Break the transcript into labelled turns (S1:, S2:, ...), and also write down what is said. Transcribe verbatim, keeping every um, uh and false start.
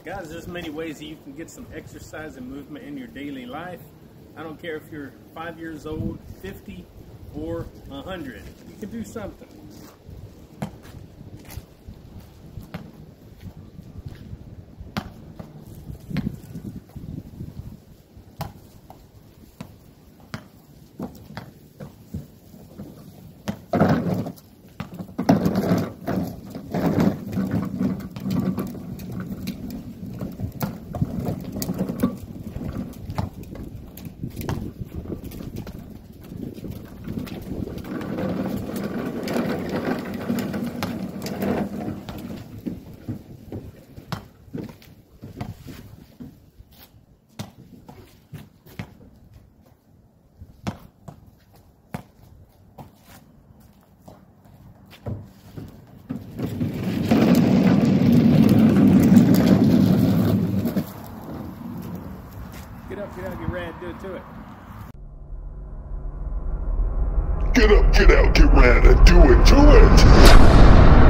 S1: Guys, there's many ways that you can get some exercise and movement in your daily life. I don't care if you're five years old, fifty, or a hundred. You can do something. Get up, get out, get rad, do it to it.
S2: Get up, get out, get rad, and do it to it!